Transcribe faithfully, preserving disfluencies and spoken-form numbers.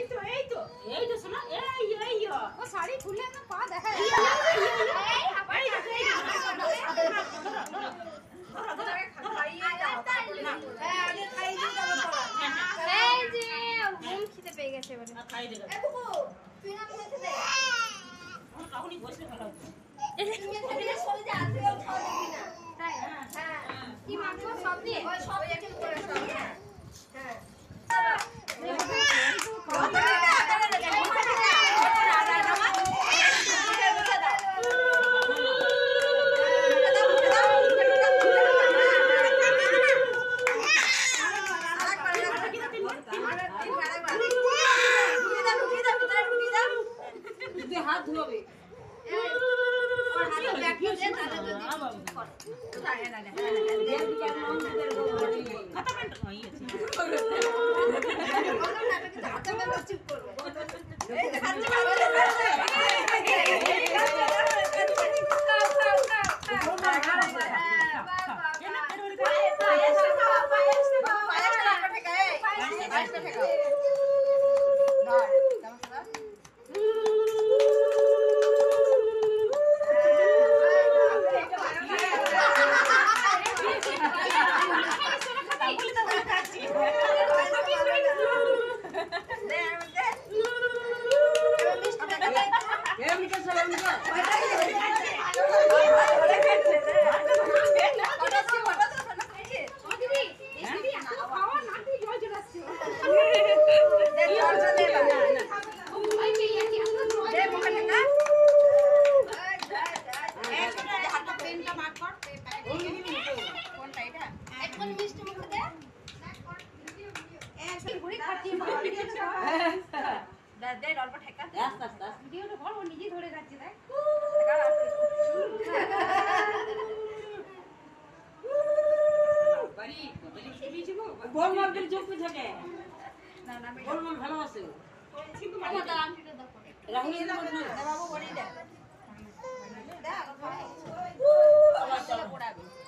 তো এই তো এই তো শোনা এই এই ও শাড়ি খুলে না পা দেখা এই এই হাবাই এই খাইয়ে দাও হ্যাঁ আগে খাইয়ে দাও এই যে ঘুম খিদে পেয়ে গেছে বলে খাইয়ে দে এ বুকু তুই না খেতে দে আমার কাকুনি বসে ভালো হতো এই যে সরে যা তুই খাওয়া দেখবি না তাই হ্যাঁ কি মাংস সব দিয়ে ওই সব এক এক করে সব হ্যাঁ হ্যাঁ हाथ धोबे और हाथ बैठ के दे ताले तो तो ताले ना ले दे क्या नाम दे खत्म कर वही है और ना के हाथ में तो चुप करो ए हाथ में दे डॉल पर ठेका आस्ते आस्ते वीडियो तो घर वो निजी धरे যাচ্ছে দেখ বাড়ি বলি ছবি ছিল বল মার দিল চোখ থাকে না না বল মার ভালো আছে কিন্তু মাথা দাম টিটা দাও রাহুল না বাবু বড়ি দে দে আগে পড়া চলো পড়াবে